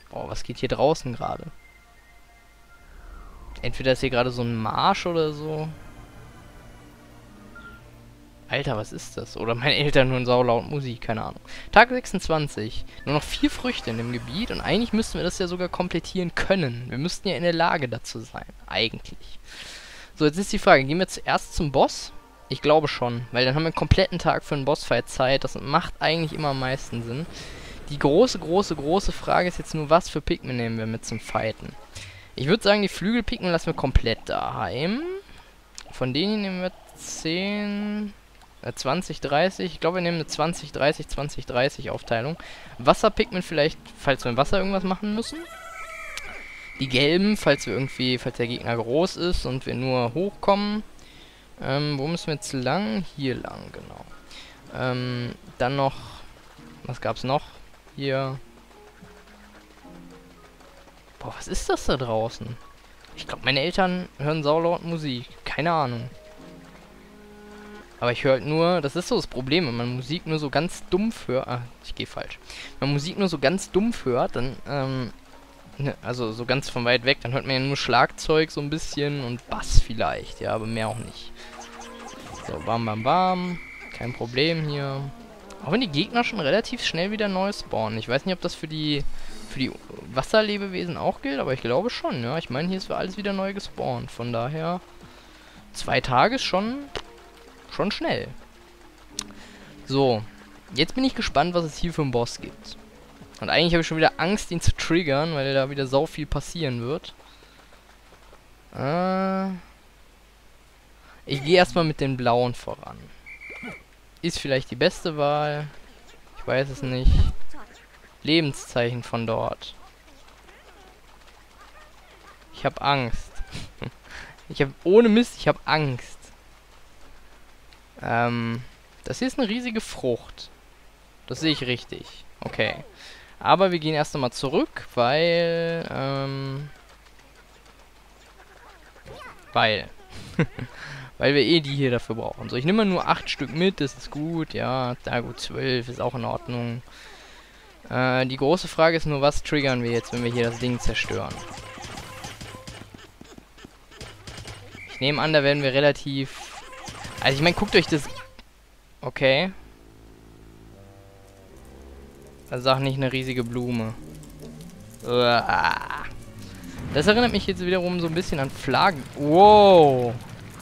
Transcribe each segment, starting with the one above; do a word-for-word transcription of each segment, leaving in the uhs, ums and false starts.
Boah, was geht hier draußen gerade? Entweder ist hier gerade so ein Marsch oder so. Alter, was ist das? Oder meine Eltern hören saulaut Musik, keine Ahnung. Tag sechsundzwanzig. Nur noch vier Früchte in dem Gebiet und eigentlich müssten wir das ja sogar komplettieren können. Wir müssten ja in der Lage dazu sein. Eigentlich. So, jetzt ist die Frage, gehen wir zuerst zum Boss? Ich glaube schon, weil dann haben wir einen kompletten Tag für einen Bossfight Zeit. Das macht eigentlich immer am meisten Sinn. Die große, große, große Frage ist jetzt nur, was für Pikmin nehmen wir mit zum Fighten? Ich würde sagen, die Flügelpikmin lassen wir komplett daheim. Von denen nehmen wir zehn... zwanzig, dreißig. Ich glaube, wir nehmen eine zwanzig, dreißig, zwanzig, dreißig Aufteilung. Wasserpigment vielleicht, falls wir im Wasser irgendwas machen müssen. Die gelben, falls wir irgendwie, falls der Gegner groß ist und wir nur hochkommen. Ähm, wo müssen wir jetzt lang? Hier lang, genau. Ähm, dann noch, was gab's noch? Hier. Boah, was ist das da draußen? Ich glaube, meine Eltern hören saulaut Musik. Keine Ahnung. Aber ich höre halt nur, das ist so das Problem, wenn man Musik nur so ganz dumpf hört. Ah, ich gehe falsch. Wenn man Musik nur so ganz dumpf hört, dann, ähm, ne, also so ganz von weit weg, dann hört man ja nur Schlagzeug so ein bisschen und Bass vielleicht, ja, aber mehr auch nicht. So, bam, bam, bam. Kein Problem hier. Auch wenn die Gegner schon relativ schnell wieder neu spawnen. Ich weiß nicht, ob das für die, für die Wasserlebewesen auch gilt, aber ich glaube schon, ja. Ich meine, hier ist für alles wieder neu gespawnt. Von daher, zwei Tage ist schon... Schon schnell. So. Jetzt bin ich gespannt, was es hier für einen Boss gibt. Und eigentlich habe ich schon wieder Angst, ihn zu triggern, weil da wieder sau viel passieren wird. Äh ich gehe erstmal mit den blauen voran. Ist vielleicht die beste Wahl. Ich weiß es nicht. Lebenszeichen von dort. Ich habe Angst. Ich habe ohne Mist, ich habe Angst. Ähm, das hier ist eine riesige Frucht. Das sehe ich richtig. Okay. Aber wir gehen erst einmal zurück, weil, ähm... Weil. Weil wir eh die hier dafür brauchen. So, ich nehme mal nur acht Stück mit, das ist gut, ja. Da gut, zwölf ist auch in Ordnung. Äh, die große Frage ist nur, was triggern wir jetzt, wenn wir hier das Ding zerstören? Ich nehme an, da werden wir relativ... Also ich meine, guckt euch das... Okay. Das ist auch nicht eine riesige Blume. Uah. Das erinnert mich jetzt wiederum so ein bisschen an Flaggen. Wow.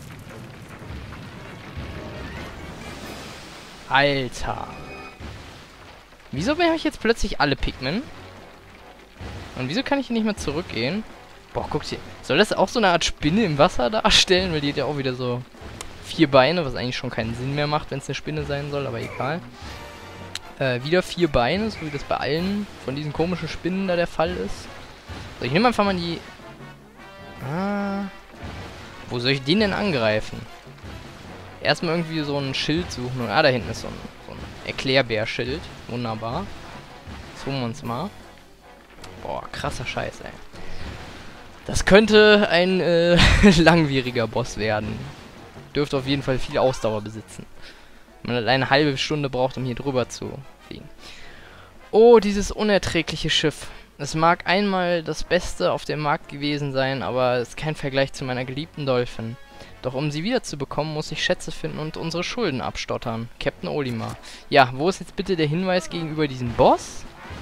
Alter. Wieso habe ich jetzt plötzlich alle Pikmin? Und wieso kann ich hier nicht mehr zurückgehen? Boah, guckt hier. Soll das auch so eine Art Spinne im Wasser darstellen? Weil die hat ja auch wieder so... vier Beine, was eigentlich schon keinen Sinn mehr macht, wenn es eine Spinne sein soll, aber egal. Äh, wieder vier Beine, so wie das bei allen von diesen komischen Spinnen da der Fall ist. So, ich nehme einfach mal die... Ah... Wo soll ich den denn angreifen? Erstmal irgendwie so ein Schild suchen. Ah, da hinten ist so ein, so ein Erklärbär-Schild. Wunderbar. Jetzt holen wir uns mal. Boah, krasser Scheiß, ey. Das könnte ein äh, langwieriger Boss werden. Dürfte auf jeden Fall viel Ausdauer besitzen. Man hat eine halbe Stunde braucht, um hier drüber zu fliegen. Oh, dieses unerträgliche Schiff. Es mag einmal das Beste auf dem Markt gewesen sein, aber es ist kein Vergleich zu meiner geliebten Dolphin. Doch um sie wiederzubekommen, muss ich Schätze finden und unsere Schulden abstottern. Captain Olimar. Ja, wo ist jetzt bitte der Hinweis gegenüber diesem Boss?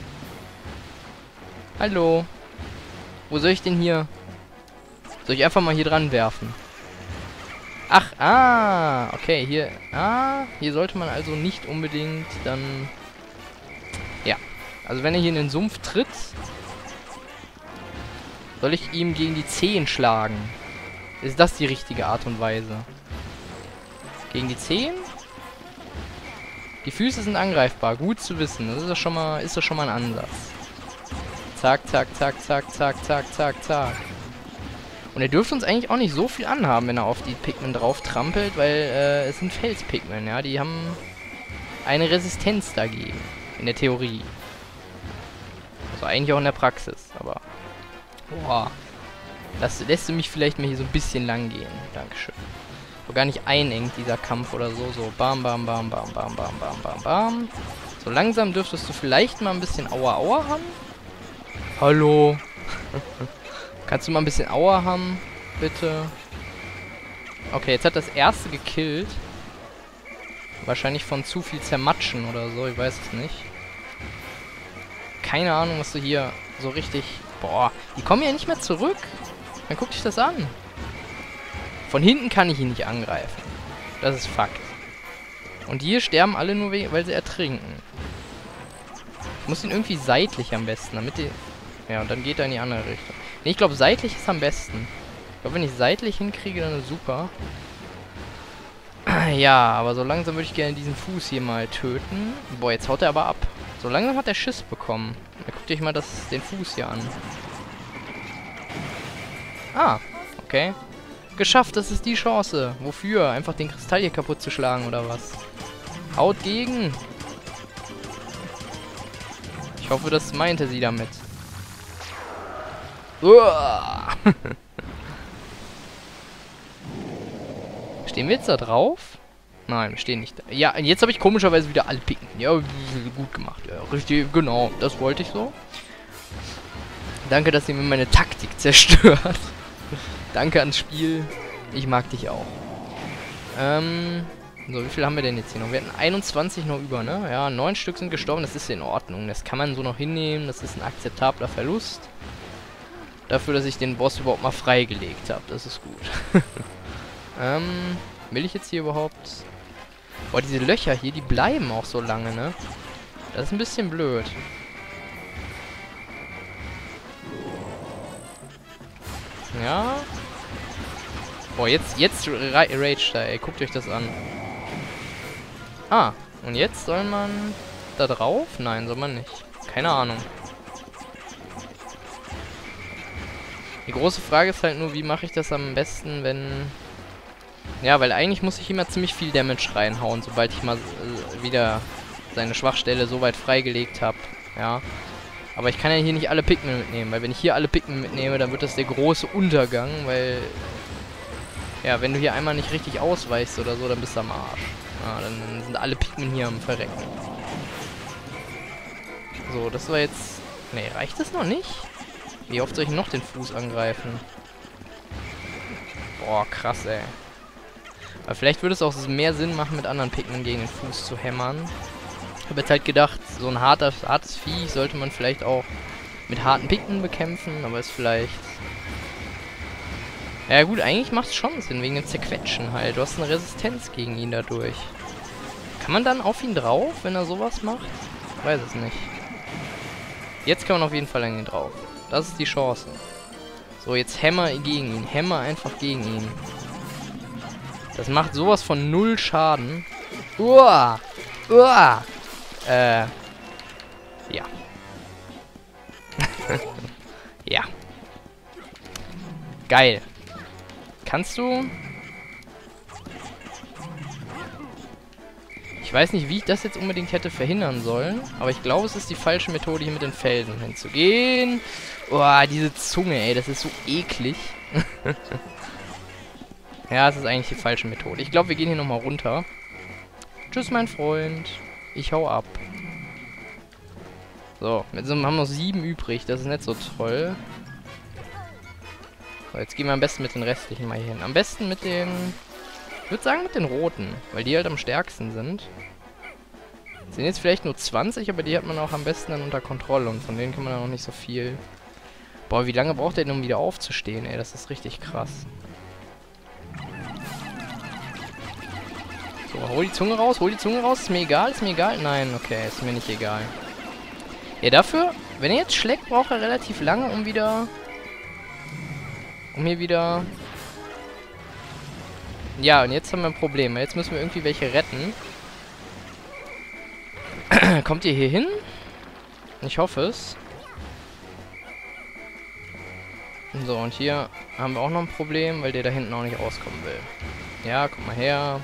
Hallo? Wo soll ich denn hier... Soll ich einfach mal hier dran werfen? Ach, ah, okay, hier, ah, hier sollte man also nicht unbedingt dann, ja, also wenn er hier in den Sumpf tritt, soll ich ihm gegen die Zehen schlagen? Ist das die richtige Art und Weise? Gegen die Zehen? Die Füße sind angreifbar, gut zu wissen, das ist doch schon mal, ist doch schon mal ein Ansatz. Zack, zack, zack, zack, zack, zack, zack, zack. Und er dürfte uns eigentlich auch nicht so viel anhaben, wenn er auf die Pikmin drauf trampelt, weil äh, es sind Felspikmin, ja, die haben eine Resistenz dagegen, in der Theorie. Also eigentlich auch in der Praxis, aber... Boah. Das lässt du mich vielleicht mal hier so ein bisschen lang gehen. Dankeschön. So gar nicht einengt, dieser Kampf oder so. So, bam, bam, bam, bam, bam, bam, bam, bam, bam. So langsam dürftest du vielleicht mal ein bisschen Aua, Aua haben. Hallo. Kannst du mal ein bisschen Aua haben, bitte? Okay, jetzt hat das erste gekillt. Wahrscheinlich von zu viel Zermatschen oder so, ich weiß es nicht. Keine Ahnung, was du hier so richtig... Boah, die kommen ja nicht mehr zurück. Dann guck dich das an. Von hinten kann ich ihn nicht angreifen. Das ist Fakt. Und hier sterben alle nur, weil sie ertrinken. Ich muss ihn irgendwie seitlich am besten, damit die... Ja, und dann geht er in die andere Richtung. Nee, ich glaube, seitlich ist am besten. Ich glaube, wenn ich seitlich hinkriege, dann ist super. Ja, aber so langsam würde ich gerne diesen Fuß hier mal töten. Boah, jetzt haut er aber ab. So langsam hat er Schiss bekommen. Dann guckt euch mal das, den Fuß hier an. Ah, okay. Geschafft, das ist die Chance. Wofür? Einfach den Kristall hier kaputt zu schlagen, oder was? Haut gegen! Ich hoffe, das meinte sie damit. Uah. Stehen wir jetzt da drauf? Nein, wir stehen nicht da. Ja, und jetzt habe ich komischerweise wieder alle Picken. Ja, gut gemacht. Ja, richtig, genau. Das wollte ich so. Danke, dass ihr mir meine Taktik zerstört. Danke ans Spiel. Ich mag dich auch. Ähm, so, wie viel haben wir denn jetzt hier noch? Wir hatten einundzwanzig noch über, ne? Ja, neun Stück sind gestorben. Das ist in Ordnung. Das kann man so noch hinnehmen. Das ist ein akzeptabler Verlust. Dafür, dass ich den Boss überhaupt mal freigelegt habe. Das ist gut. ähm, will ich jetzt hier überhaupt... Boah, diese Löcher hier, die bleiben auch so lange, ne? Das ist ein bisschen blöd. Ja. Boah, jetzt, jetzt rage da, ey. Guckt euch das an. Ah, und jetzt soll man da drauf? Nein, soll man nicht. Keine Ahnung. Die große Frage ist halt nur, wie mache ich das am besten, wenn... Ja, weil eigentlich muss ich immer ziemlich viel Damage reinhauen, sobald ich mal äh, wieder seine Schwachstelle so weit freigelegt habe. Ja. Aber ich kann ja hier nicht alle Pikmin mitnehmen, weil wenn ich hier alle Pikmin mitnehme, dann wird das der große Untergang, weil... Ja, wenn du hier einmal nicht richtig ausweichst oder so, dann bist du am Arsch. Ja, dann sind alle Pikmin hier am Verrecken. So, das war jetzt... Nee, reicht das noch nicht? Wie oft soll ich noch den Fuß angreifen? Boah, krass, ey. Aber vielleicht würde es auch mehr Sinn machen, mit anderen Pikmin gegen den Fuß zu hämmern. Ich habe jetzt halt gedacht, so ein harter, hartes Vieh sollte man vielleicht auch mit harten Pikmin bekämpfen, aber ist vielleicht... Ja gut, eigentlich macht es schon Sinn, wegen dem Zerquetschen halt. Du hast eine Resistenz gegen ihn dadurch. Kann man dann auf ihn drauf, wenn er sowas macht? Ich weiß es nicht. Jetzt kann man auf jeden Fall an ihn drauf. Das ist die Chance. So, jetzt hämmer gegen ihn. Hämmer einfach gegen ihn. Das macht sowas von null Schaden. Uah! Uah! Äh. Ja. Ja. Geil. Kannst du... Ich weiß nicht, wie ich das jetzt unbedingt hätte verhindern sollen, aber ich glaube, es ist die falsche Methode, hier mit den Felsen hinzugehen. Boah, diese Zunge, ey, das ist so eklig. Ja, es ist eigentlich die falsche Methode. Ich glaube, wir gehen hier nochmal runter. Tschüss, mein Freund. Ich hau ab. So, jetzt haben wir noch sieben übrig. Das ist nicht so toll. So, jetzt gehen wir am besten mit den restlichen mal hier hin. Am besten mit den... Ich würde sagen mit den roten, weil die halt am stärksten sind. Sind jetzt vielleicht nur zwanzig, aber die hat man auch am besten dann unter Kontrolle. Und von denen kann man dann auch nicht so viel... Boah, wie lange braucht der denn, um wieder aufzustehen, ey? Das ist richtig krass. So, hol die Zunge raus, hol die Zunge raus. Ist mir egal, ist mir egal? Nein, okay, ist mir nicht egal. Ja, dafür, wenn er jetzt schlägt, braucht er relativ lange, um wieder... Um hier wieder... Ja, und jetzt haben wir ein Problem. Jetzt müssen wir irgendwie welche retten. Kommt ihr hier hin? Ich hoffe es. So, und hier haben wir auch noch ein Problem, weil der da hinten auch nicht rauskommen will. Ja, guck mal her.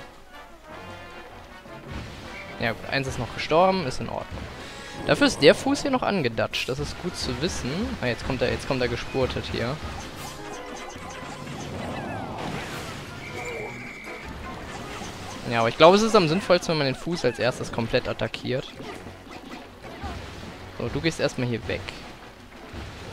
Ja gut, eins ist noch gestorben, ist in Ordnung. Dafür ist der Fuß hier noch angedatscht. Das ist gut zu wissen. Ah, jetzt kommt er, jetzt kommt er gespurtet hier. Ja, aber ich glaube, es ist am sinnvollsten, wenn man den Fuß als erstes komplett attackiert. So, du gehst erstmal hier weg.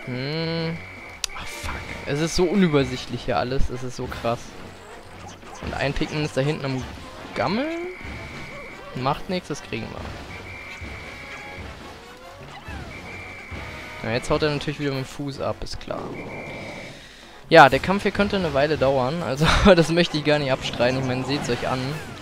Hm. Ach, fuck. Es ist so unübersichtlich hier alles. Es ist so krass. Und ein Pikmin ist da hinten am Gammeln. Macht nichts, das kriegen wir. Ja, jetzt haut er natürlich wieder mit dem Fuß ab, ist klar. Ja, der Kampf hier könnte eine Weile dauern. Also, das möchte ich gar nicht abstreiten. Ich meine, seht es euch an.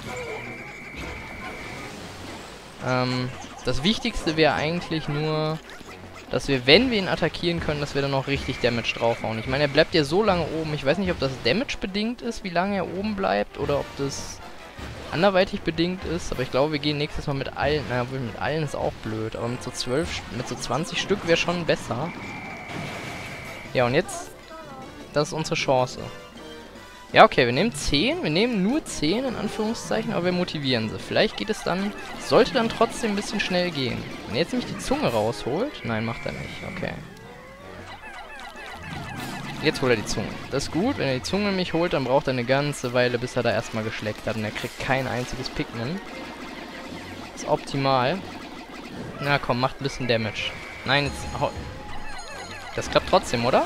Ähm, das Wichtigste wäre eigentlich nur, dass wir, wenn wir ihn attackieren können, dass wir dann noch richtig Damage draufhauen. Ich meine, er bleibt ja so lange oben. Ich weiß nicht, ob das Damage-bedingt ist, wie lange er oben bleibt, oder ob das anderweitig bedingt ist. Aber ich glaube, wir gehen nächstes Mal mit allen. Naja, mit allen ist auch blöd. Aber mit so zwölf, mit so zwanzig Stück wäre schon besser. Ja, und jetzt, das ist unsere Chance. Ja, okay, wir nehmen zehn. Wir nehmen nur zehn, in Anführungszeichen, aber wir motivieren sie. Vielleicht geht es dann, sollte dann trotzdem ein bisschen schnell gehen. Wenn er jetzt nämlich die Zunge rausholt. Nein, macht er nicht. Okay. Jetzt holt er die Zunge. Das ist gut. Wenn er die Zunge nämlich holt, dann braucht er eine ganze Weile, bis er da erstmal geschleckt hat. Und er kriegt kein einziges Pikmin. Das ist optimal. Na komm, macht ein bisschen Damage. Nein, jetzt... Das klappt trotzdem, oder?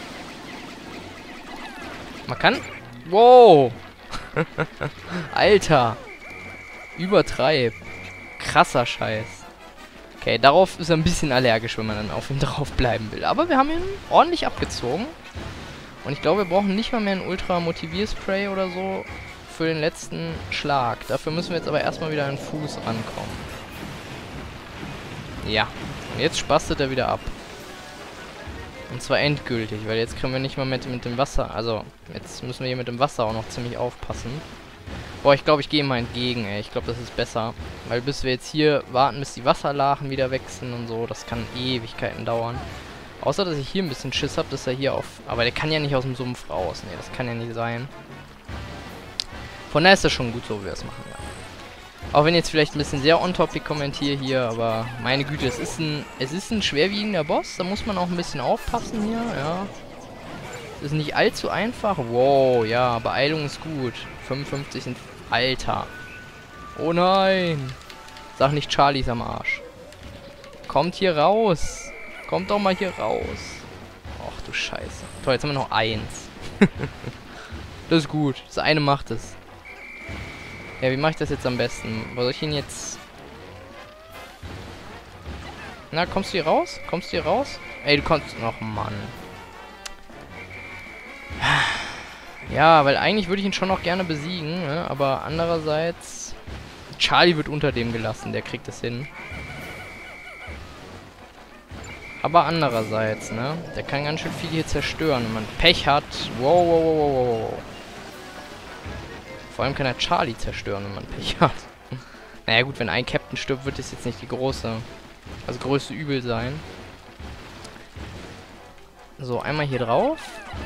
Man kann... Wow! Alter! Übertreib. Krasser Scheiß. Okay, darauf ist er ein bisschen allergisch, wenn man dann auf ihm drauf bleiben will. Aber wir haben ihn ordentlich abgezogen. Und ich glaube, wir brauchen nicht mal mehr ein Ultra-Motivierspray oder so für den letzten Schlag. Dafür müssen wir jetzt aber erstmal wieder an den Fuß rankommen. Ja. Und jetzt spastet er wieder ab. Und zwar endgültig, weil jetzt können wir nicht mal mit, mit dem Wasser, also jetzt müssen wir hier mit dem Wasser auch noch ziemlich aufpassen. Boah, ich glaube, ich gehe ihm mal entgegen, ey. Ich glaube, das ist besser. Weil bis wir jetzt hier warten, bis die Wasserlachen wieder wechseln und so, das kann Ewigkeiten dauern. Außer, dass ich hier ein bisschen Schiss habe, dass er hier auf... Aber der kann ja nicht aus dem Sumpf raus. Ne, das kann ja nicht sein. Von daher ist das schon gut so, wie wir es machen, ja. Auch wenn ich jetzt vielleicht ein bisschen sehr on-topic kommentiere hier, aber meine Güte, es ist ein, es ist ein schwerwiegender Boss. Da muss man auch ein bisschen aufpassen hier, ja. Es ist nicht allzu einfach. Wow, ja, Beeilung ist gut. fünfundfünfzig sind... Alter. Oh nein. Sag nicht, Charlie ist am Arsch. Kommt hier raus. Kommt doch mal hier raus. Ach du Scheiße. Toll, jetzt haben wir noch eins. Das ist gut. Das eine macht es. Ja, wie mache ich das jetzt am besten? Wo soll ich ihn jetzt... Na, kommst du hier raus? Kommst du hier raus? Ey, du kommst... Ach, Mann. Ja, weil eigentlich würde ich ihn schon noch gerne besiegen, ne? Aber andererseits... Charlie wird unter dem gelassen, der kriegt es hin. Aber andererseits, ne? Der kann ganz schön viel hier zerstören, wenn man Pech hat. Wow, wow, wow, wow, wow. Vor allem kann er Charlie zerstören, wenn man Pech hat. Naja gut, wenn ein Captain stirbt, wird es jetzt nicht die große, also größte Übel sein. So, einmal hier drauf.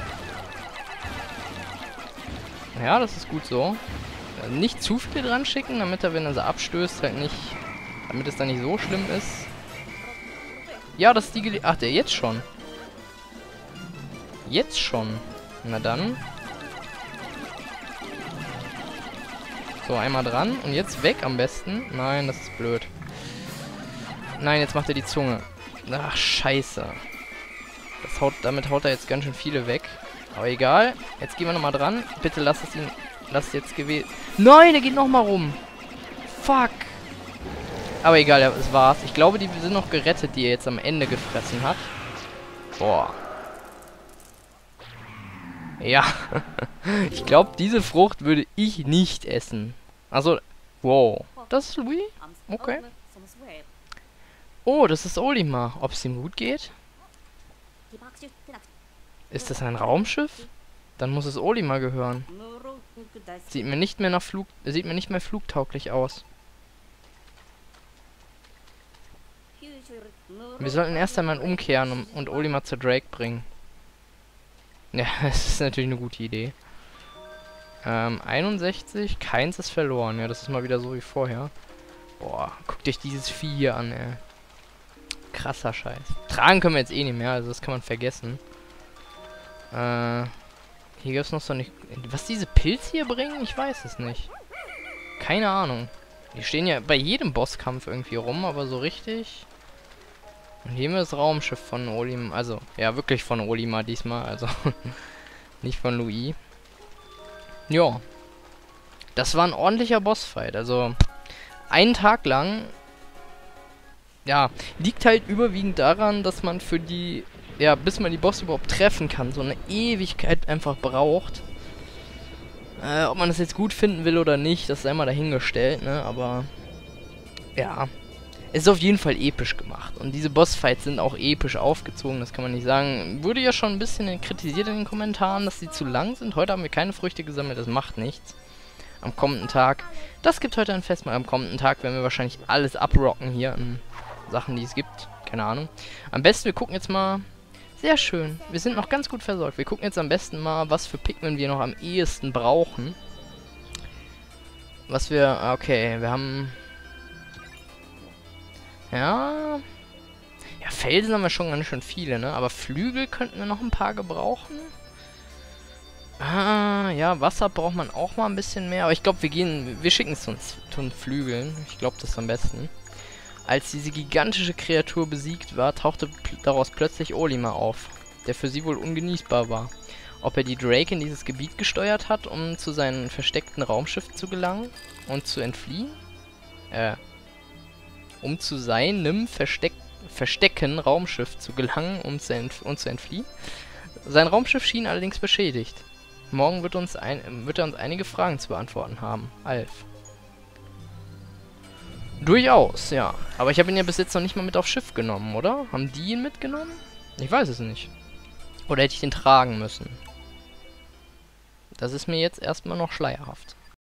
Ja, das ist gut so. Also nicht zu viel dran schicken, damit er, wenn er sie abstößt, halt nicht, damit es dann nicht so schlimm ist. Ja, das ist die Gele- Ach, der jetzt schon. Jetzt schon. Na dann. So, einmal dran. Und jetzt weg am besten. Nein, das ist blöd. Nein, jetzt macht er die Zunge. Ach, scheiße. Das haut, damit haut er jetzt ganz schön viele weg. Aber egal. Jetzt gehen wir nochmal dran. Bitte lass es ihn... Lass es jetzt gewählt... Nein, der geht nochmal rum. Fuck. Aber egal, es war's. Ich glaube, die sind noch gerettet, die er jetzt am Ende gefressen hat. Boah. Ja. Ich glaube, diese Frucht würde ich nicht essen. Also, wow. Das ist Louis? Okay. Oh, das ist Olimar. Ob es ihm gut geht? Ist das ein Raumschiff? Dann muss es Olimar gehören. Sieht mir nicht mehr nach Flug... Sieht mir nicht mehr flugtauglich aus. Wir sollten erst einmal umkehren und, und Olimar zu Drake bringen. Ja, das ist natürlich eine gute Idee. Ähm, einundsechzig, keins ist verloren. Ja, das ist mal wieder so wie vorher. Boah, guckt euch dieses Vieh hier an, ey. Krasser Scheiß. Tragen können wir jetzt eh nicht mehr, also das kann man vergessen. Äh, hier gibt es noch so eine... Was diese Pilze hier bringen? Ich weiß es nicht. Keine Ahnung. Die stehen ja bei jedem Bosskampf irgendwie rum, aber so richtig... Und hier haben wir das Raumschiff von Olimar. Also, ja, wirklich von Olimar diesmal. Also, nicht von Louis. Ja. Das war ein ordentlicher Bossfight. Also, einen Tag lang. Ja, liegt halt überwiegend daran, dass man für die. Ja, bis man die Bosse überhaupt treffen kann, so eine Ewigkeit einfach braucht. Äh, ob man das jetzt gut finden will oder nicht, das sei mal dahingestellt, ne? Aber. Ja. Es ist auf jeden Fall episch gemacht. Und diese Bossfights sind auch episch aufgezogen, das kann man nicht sagen. Wurde ja schon ein bisschen kritisiert in den Kommentaren, dass sie zu lang sind. Heute haben wir keine Früchte gesammelt, das macht nichts. Am kommenden Tag, das gibt heute ein Festmahl. Am kommenden Tag werden wir wahrscheinlich alles abrocken hier an Sachen, die es gibt. Keine Ahnung. Am besten, wir gucken jetzt mal. Sehr schön. Wir sind noch ganz gut versorgt. Wir gucken jetzt am besten mal, was für Pikmin wir noch am ehesten brauchen. Was wir. Okay, wir haben. Ja. Ja, Felsen haben wir schon ganz schön viele, ne? Aber Flügel könnten wir noch ein paar gebrauchen. Ah, ja, Wasser braucht man auch mal ein bisschen mehr. Aber ich glaube, wir gehen. Wir schicken es uns zu den Flügeln. Ich glaube, das ist am besten. Als diese gigantische Kreatur besiegt war, tauchte pl daraus plötzlich Olimar auf, der für sie wohl ungenießbar war. Ob er die Drake in dieses Gebiet gesteuert hat, um zu seinem versteckten Raumschiff zu gelangen und zu entfliehen? Äh. Um zu seinem Versteck verstecken Raumschiff zu gelangen, um zu, entf um zu entfliehen. Sein Raumschiff schien allerdings beschädigt. Morgen wird, uns ein wird er uns einige Fragen zu beantworten haben. Alf. Durchaus, ja. Aber ich habe ihn ja bis jetzt noch nicht mal mit aufs Schiff genommen, oder? Haben die ihn mitgenommen? Ich weiß es nicht. Oder hätte ich den tragen müssen? Das ist mir jetzt erstmal noch schleierhaft.